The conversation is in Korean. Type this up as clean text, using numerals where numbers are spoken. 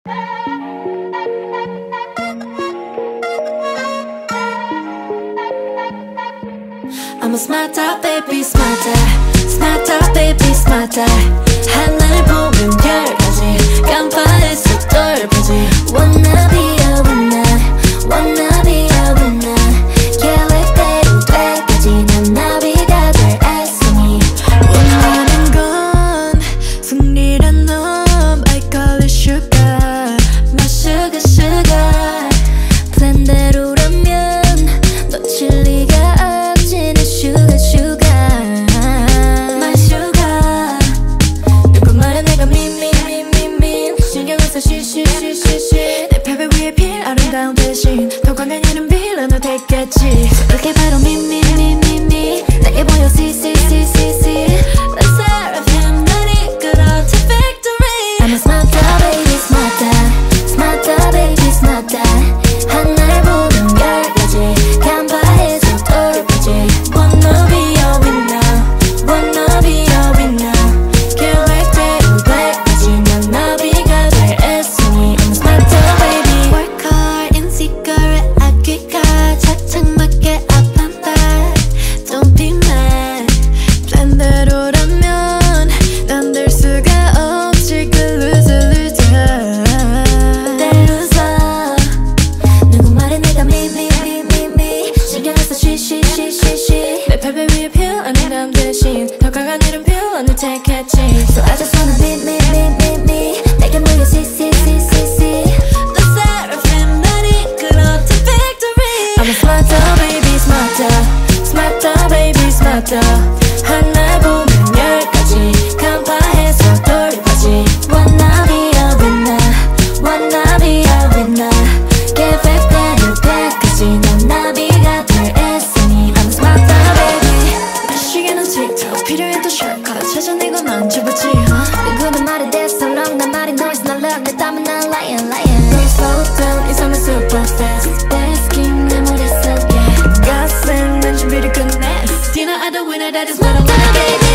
I'm a smarter baby smarter smarter baby smarter 하늘 보면 별까지 깜빡했어 덜까지 Wanna be a winner Wanna be a winner 계획대로 될까지 난 나비가 될 애송이 원하는 건 승리란 놈 I call it sugar My sugar sugar 플랜대로라면 놓칠 리가 없지 내 sugar sugar My sugar 누구 말에 내가 미미미미미 신경을 써 쉬쉬쉬쉬쉬 내 패배 위에 필 아름다운 대신 더 강한 이름 빌런을 택했지 그게 바로 미미미미미 내게 보여 see see see see see Let's start him 너니 끌어 to victory I'm a smarter baby smarter smarter baby smarter 하늘 보면 열까지 간파해서 돌까지 Wanna be a winner Wanna be a winner 계획대로 될까지 난 나비가 될 애송이 I'm a smarter baby Work hard in secret 아끼가 착착 맞게 up and back Don't be mad 플랜대로라면 난 될 수가 없지 그 loser loser 내 loser 누구 말에 내가 미미미미미 신경을 써 쉬쉬쉬쉬쉬 내 패배 위에 표현한 대신 더 강한 이름 표현을 택했지 So I just wanna be me me me me 내게 모여 see see see see see Let's start a family 끌어 to victory I'm a smarter baby smarter smarter baby smarter 하늘 보면 열까지 간파해서 돌까지 Wanna be a winner Wanna be a winner 계획대로 될까지 난 나비가 될 애송이 I'm a smarter baby 시계는 틱톡 필요해도 shortcut 찾아내고 만져보지 누구는 말에 that's so long 난 말이 noise 난 love 내 땀은 난 lion lion Don't slow down 이 삶은 super fast Basking 내 머릿속에 가슴 난 준비를 끝냈어 Do you know I'm the winner that is what I wanna be